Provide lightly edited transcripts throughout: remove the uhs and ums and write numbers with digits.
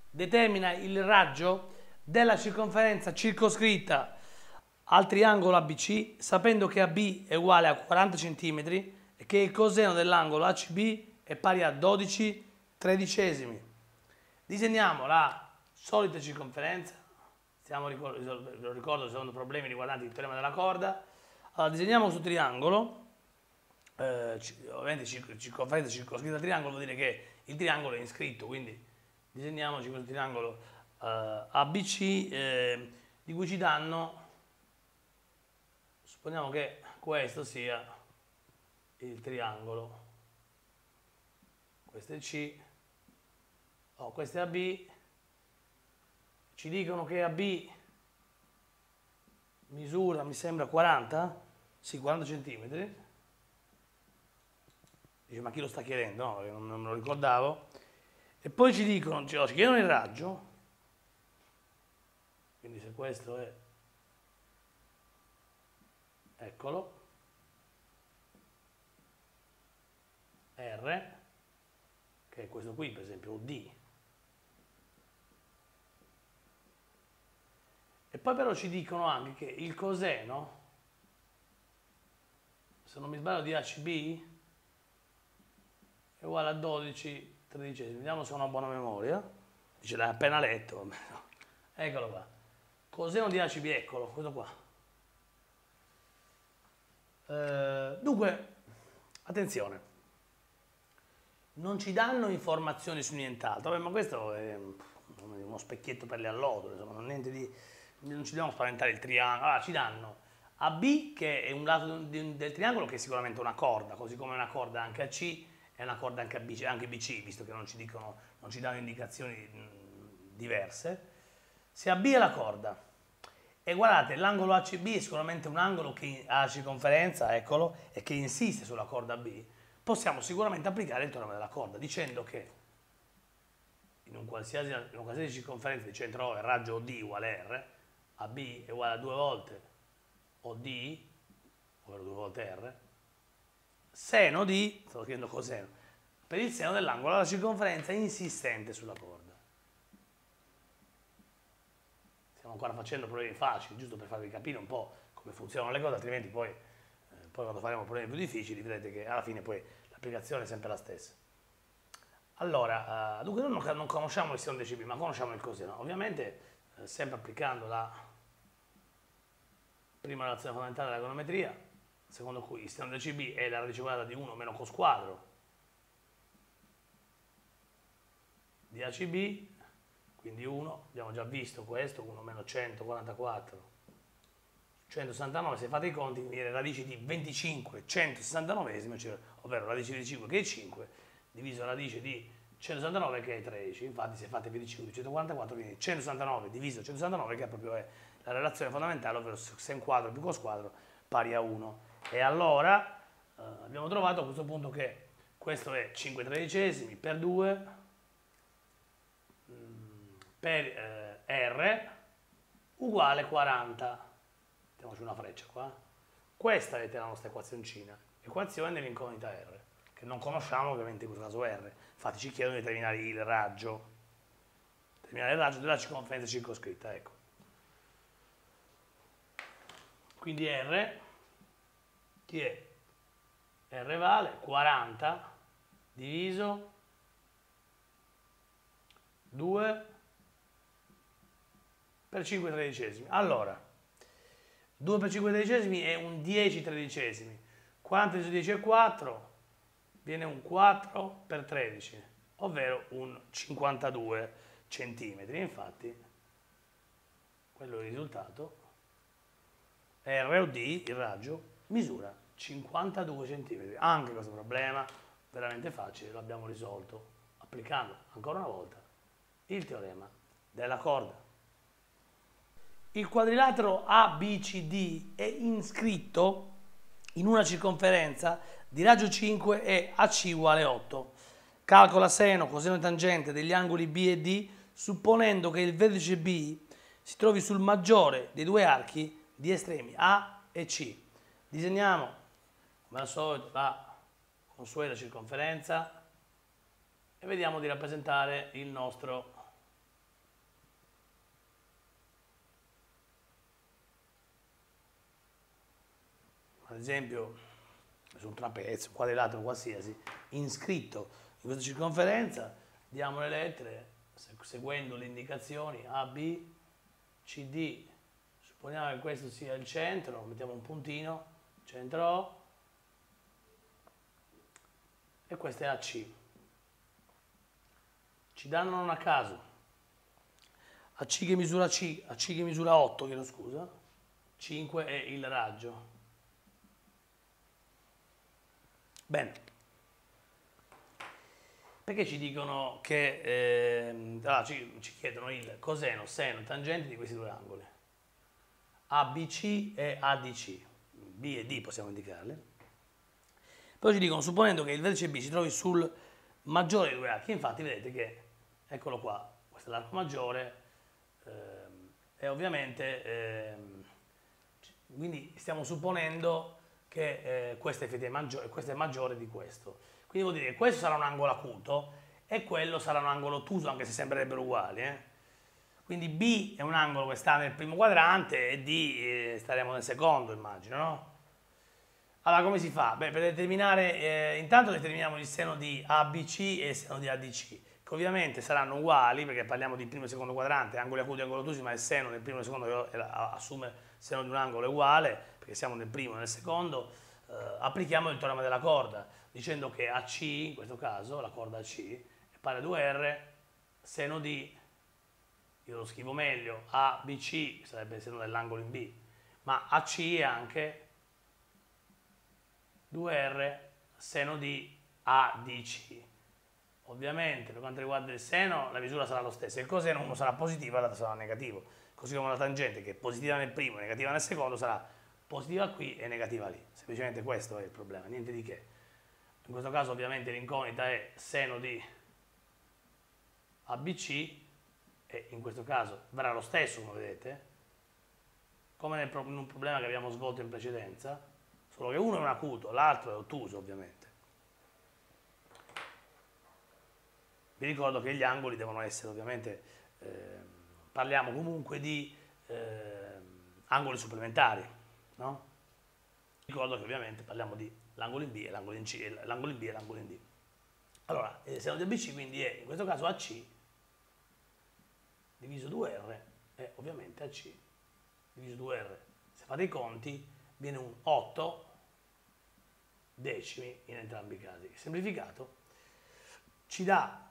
determina il raggio della circonferenza circoscritta al triangolo ABC, sapendo che AB è uguale a 40 cm e che il coseno dell'angolo ACB è pari a 12 tredicesimi. Disegniamo la solita circonferenza, lo ricordo, sono problemi riguardanti il teorema della corda. Allora, disegniamo questo triangolo, ovviamente circonferenza circoscritta al triangolo vuol dire che il triangolo è iscritto, quindi disegniamoci questo triangolo ABC di cui ci danno, supponiamo che questo sia il triangolo, questo è C, questo è AB, ci dicono che AB misura, mi sembra 40, sì 40 cm, dice ma chi lo sta chiedendo? No, perché non me lo ricordavo, e poi ci dicono, ci chiedono il raggio, quindi se questo è, eccolo, R, che è questo qui per esempio, o D. E poi però ci dicono anche che il coseno, se non mi sbaglio, di ACB è uguale a 12 tredicesimi. Vediamo se ho una buona memoria. Dice l'hai appena letto. Eccolo qua. Coseno di ACB, eccolo, questo qua. Dunque, attenzione. Non ci danno informazioni su nient'altro. Ma questo è uno specchietto per le allodole, insomma, non ci dobbiamo spaventare il triangolo. Allora, ci danno AB, che è un lato del triangolo, che è sicuramente una corda, così come una corda anche a C, è una corda anche a BC, anche BC, visto che non ci danno indicazioni diverse. Se AB è la corda, e guardate, l'angolo ACB è sicuramente un angolo che ha circonferenza, eccolo, e che insiste sulla corda B, possiamo sicuramente applicare il teorema della corda, dicendo che in una qualsiasi circonferenza di centro O, raggio OD uguale R, AB è uguale a 2 volte OD, ovvero 2 volte R, seno di, sto scrivendo coseno, per il seno dell'angolo della circonferenza insistente sulla corda. Stiamo ancora facendo problemi facili, giusto per farvi capire un po' come funzionano le cose, altrimenti poi quando faremo problemi più difficili vedrete che alla fine poi l'applicazione è sempre la stessa. Allora, dunque noi non conosciamo il seno dCB, ma conosciamo il coseno. Ovviamente, sempre applicando la prima relazione fondamentale dell'econometria, secondo cui il seno dCB è la radice quadrata di 1 meno cos quadro di ACB, quindi 1, abbiamo già visto questo, 1 meno 144, 169, se fate i conti viene radice di 25 169esimi, ovvero radice di 25 che è 5, diviso radice di 169 che è 13, infatti se fate 25 di 144 viene 169 diviso 169 che proprio è la relazione fondamentale, ovvero sen quadro più cos quadro pari a 1. E allora abbiamo trovato a questo punto che questo è 5 tredicesimi per 2 per R uguale 40. Mettiamoci una freccia qua. Questa è la nostra equazioncina, equazione dell'incognita R, che non conosciamo ovviamente in questo caso R. Infatti ci chiedono di determinare il raggio della circonferenza circoscritta, ecco. Quindi R, chi è? R vale 40 diviso 2 per 5 tredicesimi. Allora, 2 per 5 tredicesimi è un 10 tredicesimi. 40 diviso 10 è 4, viene un 4 per 13, ovvero un 52 centimetri. Infatti, quello è il risultato. R o D, il raggio, misura 52 centimetri. Anche questo problema, veramente facile, lo abbiamo risolto applicando ancora una volta il teorema della corda. Il quadrilatero ABCD è inscritto in una circonferenza di raggio 5 e AC uguale 8. Calcola seno, coseno e tangente degli angoli B e D, supponendo che il vertice B si trovi sul maggiore dei due archi di estremi A e C. Disegniamo, come al solito, la consueta circonferenza e vediamo di rappresentare il nostro ad esempio su un trapezio, un quadrilatero qualsiasi, iscritto in questa circonferenza, diamo le lettere seguendo le indicazioni A, B, C, D. Supponiamo che questo sia il centro, mettiamo un puntino, centro O, e questo è AC. Ci danno non a caso AC che misura C, AC che misura 8, chiedo scusa, 5 è il raggio. Bene, perché ci dicono che, allora ci chiedono il coseno, seno, tangente di questi due angoli, ABC e ADC, B e D possiamo indicarle. Poi ci dicono, supponendo che il vertice B si trovi sul maggiore dei due archi, infatti vedete che, eccolo qua, questo è l'arco maggiore, e ovviamente, quindi stiamo supponendo che questo è maggiore di questo. Quindi vuol dire che questo sarà un angolo acuto e quello sarà un angolo ottuso, anche se sembrerebbero uguali. Quindi B è un angolo che sta nel primo quadrante e D staremo nel secondo, immagino, no? Allora, come si fa? Beh, per determinare, intanto determiniamo il seno di ABC e il seno di ADC, che ovviamente saranno uguali, perché parliamo di primo e secondo quadrante, angoli acuti e angoli ottusi, ma il seno del primo e del secondo assume il seno di un angolo uguale, perché siamo nel primo e nel secondo. Applichiamo il teorema della corda, dicendo che AC, in questo caso, la corda AC, è pari a 2R, seno di, io lo scrivo meglio, ABC, sarebbe il seno dell'angolo in B, ma AC è anche 2R seno di ADC. Ovviamente per quanto riguarda il seno la misura sarà lo stesso, il coseno uno sarà positivo e l'altro sarà negativo, così come la tangente che è positiva nel primo e negativa nel secondo sarà positiva qui e negativa lì. Semplicemente questo è il problema, niente di che. In questo caso ovviamente l'incognita è seno di ABC e in questo caso verrà lo stesso, come vedete, come in un problema che abbiamo svolto in precedenza, solo che uno è un acuto, l'altro è ottuso ovviamente. Vi ricordo che gli angoli devono essere ovviamente, parliamo comunque di angoli supplementari, no? Ricordo che ovviamente parliamo di l'angolo in B e l'angolo in C, l'angolo in B e l'angolo in D. Allora, il seno di ABC quindi è in questo caso AC diviso 2R è ovviamente AC diviso 2R. Se fate i conti viene un 8 decimi in entrambi i casi. Semplificato ci dà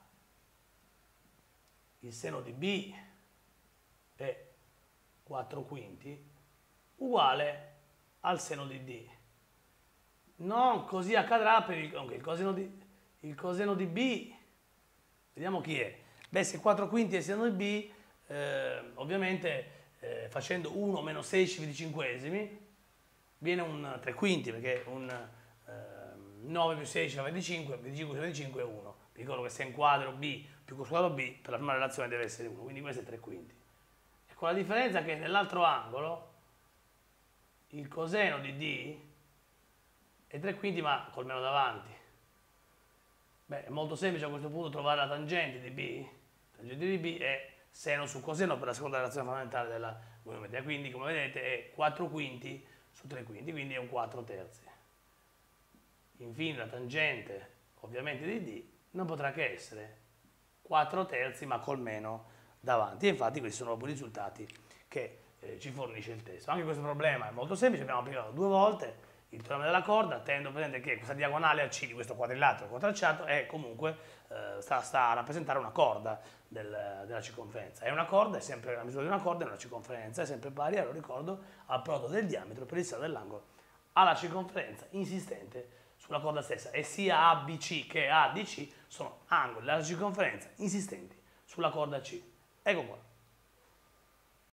il seno di B è 4 quinti uguale al seno di D. Non così accadrà per il coseno di B, vediamo chi è. Beh, se 4 quinti è il seno di B, ovviamente facendo 1 meno 16 25esimi viene un 3 quinti, perché un 9 più 16 fa 25, 25 più 25 è 1. Vi ricordo che se in quadro B più quadro B, per la prima relazione deve essere 1, quindi questo è 3 quinti. E con la differenza che nell'altro angolo il coseno di D è 3 quinti ma col meno davanti. Beh, è molto semplice a questo punto trovare la tangente di B. La tangente di B è seno su coseno per la seconda relazione fondamentale della geometria, quindi come vedete è 4 quinti su 3 quinti, quindi è un 4 terzi. Infine la tangente ovviamente di D non potrà che essere 4 terzi ma col meno davanti, e infatti questi sono proprio i risultati che ci fornisce il testo. Anche questo problema è molto semplice, abbiamo applicato 2 volte il teorema della corda, tenendo presente che questa diagonale AC di questo quadrilatero che ho tracciato è comunque sta a rappresentare una corda della circonferenza. È una corda, è sempre la misura di una corda, e una circonferenza è sempre pari, lo ricordo, al prodotto del diametro per il seno dell'angolo alla circonferenza insistente sulla corda stessa, e sia ABC che ADC sono angoli della circonferenza insistenti sulla corda C. Ecco qua.